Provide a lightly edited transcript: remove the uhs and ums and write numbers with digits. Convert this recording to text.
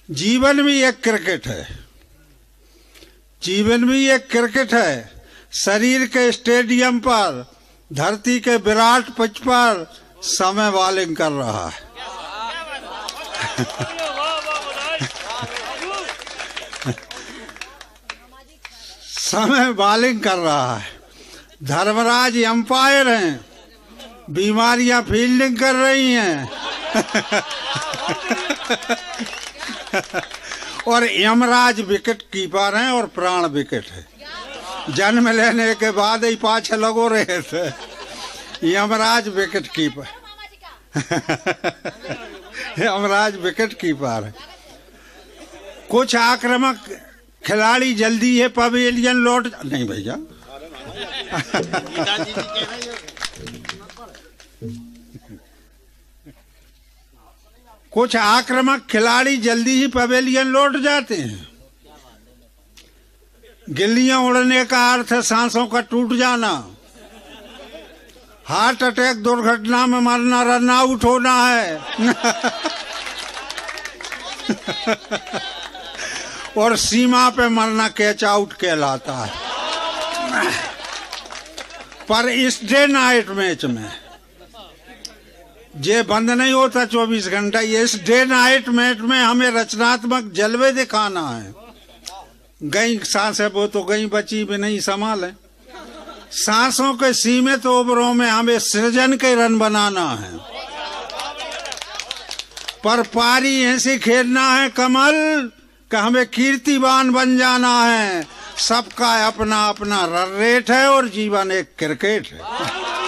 जीवन भी एक क्रिकेट है, जीवन भी एक क्रिकेट है। शरीर के स्टेडियम पर, धरती के विराट पिच पर समय बॉलिंग कर रहा है। समय बॉलिंग कर रहा है। धर्मराज अंपायर हैं, बीमारियां फील्डिंग कर रही हैं। और यमराज विकेट कीपर हैं और प्राण विकेट है। जन्म लेने के बाद ही पाछे लगो रहे थे। Yamraj wicket keeper Yamraj wicket keeper है। कुछ आक्रामक खिलाड़ी जल्दी है पवेलियन लौट नहीं भैया। कुछ आक्रामक खिलाड़ी जल्दी ही पवेलियन लौट जाते हैं। गिल्लियां उड़ने का अर्थ है सांसों का टूट जाना, हार्ट अटैक दुर्घटना में मरना, रन आउट होना है। और सीमा पे मरना कैच आउट कहलाता है। पर इस डे नाइट मैच में ये बंद नहीं होता 24 घंटा। इस डे नाइट मैच में हमें रचनात्मक जलवे दिखाना है। गई सांसें वो तो गई, बची भी नहीं संभाले। सांसों के सीमित ओवरों में हमें सृजन के रन बनाना है। पर पारी ऐसे खेलना है कमल कि हमें कीर्तिवान बन जाना है। सबका अपना अपना रन रेट है और जीवन एक क्रिकेट है।